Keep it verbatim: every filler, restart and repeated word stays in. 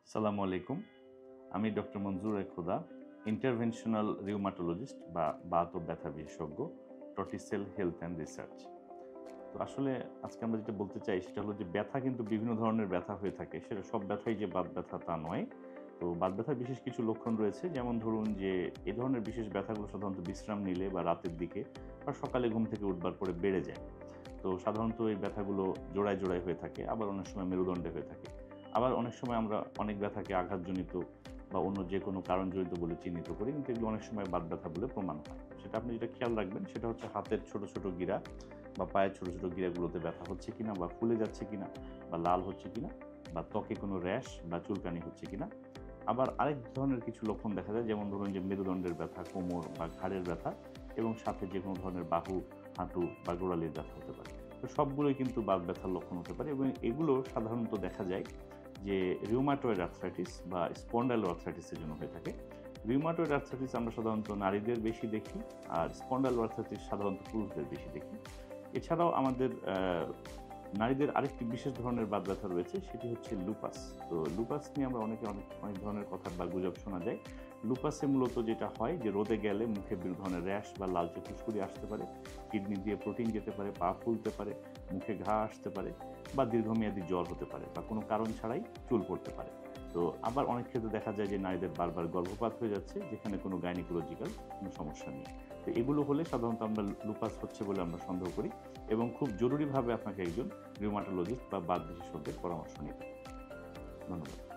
সালামু আলাইকুম। আমি ডক্টর মঞ্জুর এ খোদা, ইন্টারভেনশনাল রিউমাটোলজিস্ট বা বাত ও ব্যথা বিশেষজ্ঞ, টটিসেল হেলথ অ্যান্ড রিসার্চ। তো আসলে আজকে আমরা যেটা বলতে চাই সেটা হলো যে ব্যথা কিন্তু বিভিন্ন ধরনের ব্যথা হয়ে থাকে। সেটা সব ব্যথাই যে বাত ব্যথা তা নয়। তো বাত ব্যথার বিশেষ কিছু লক্ষণ রয়েছে, যেমন ধরুন যে এ ধরনের বিশেষ ব্যথাগুলো সাধারণত বিশ্রাম নিলে বা রাতের দিকে বা সকালে ঘুম থেকে উঠবার পরে বেড়ে যায়। তো সাধারণত এই ব্যথাগুলো জোড়ায় জোড়ায় হয়ে থাকে, আবার অনেক সময় মেরুদণ্ডে হয়ে থাকে। আবার অনেক সময় আমরা অনেক ব্যথাকে আঘাতজনিত বা অন্য যে কোনো কারণজনিত বলে চিহ্নিত করি, কিন্তু এগুলো অনেক সময় বাত ব্যথা বলে প্রমাণ হয়। সেটা আপনি যেটা খেয়াল রাখবেন সেটা হচ্ছে হাতের ছোট ছোট গিরা বা পায়ের ছোট ছোট গিরাগুলোতে ব্যথা হচ্ছে কিনা বা ফুলে যাচ্ছে কিনা বা লাল হচ্ছে কিনা বা ত্বকে কোনো র্যাশ বা চুলকানি হচ্ছে কিনা। আবার আরেক ধরনের কিছু লক্ষণ দেখা যায়, যেমন ধরুন যে মেরুদণ্ডের ব্যথা, কোমর বা ঘাড়ের ব্যথা এবং সাথে যে কোনো ধরনের বাহু, হাঁটু বা গোড়ালির ব্যথা হতে পারে। তো সবগুলোই কিন্তু বাত ব্যথার লক্ষণ হতে পারে এবং এগুলো সাধারণত দেখা যায় যে রিউমাটয়েড আর্থ্রাইটিস বা স্পন্ডাইলোআর্থ্রাইটিসের জন্য হয়ে থাকে। রিউমাটয়েড আর্থ্রাইটিস আমরা সাধারণত নারীদের বেশি দেখি, আর স্পন্ডাইলোআর্থ্রাইটিস সাধারণত পুরুষদের বেশি দেখি। এছাড়াও আমাদের আহ, নারীদের আরেকটি বিশেষ ধরনের বাত ব্যথা রয়েছে, সেটি হচ্ছে লুপাস। তো লুপাস নিয়ে আমরা অনেকে অনেক অনেক ধরনের কথা বা গুজব শোনা যায়। লুপাসে মূলত যেটা হয় যে রোদে গেলে মুখে বিভিন্ন ধরনের র্যাশ বা লালচে ফুসকুড়ি আসতে পারে, কিডনি দিয়ে প্রোটিন যেতে পারে, পা ফুলতে পারে, মুখে ঘা আসতে পারে বা দীর্ঘমেয়াদী জ্বর হতে পারে বা কোনো কারণ ছাড়াই চুল পড়তে পারে। তো আবার অনেক ক্ষেত্রে দেখা যায় যে নারীদের বারবার গর্ভপাত হয়ে যাচ্ছে, যেখানে কোনো গাইনিকোলজিক্যাল কোনো সমস্যা নেই। তো এগুলো হলে সাধারণত আমরা লুপাস হচ্ছে বলে আমরা সন্দেহ করি এবং খুব জরুরিভাবে আপনাকে একজন রিউমাটোলজিস্ট বা বাত বিশেষজ্ঞের পরামর্শ নিতে হবে। ধন্যবাদ।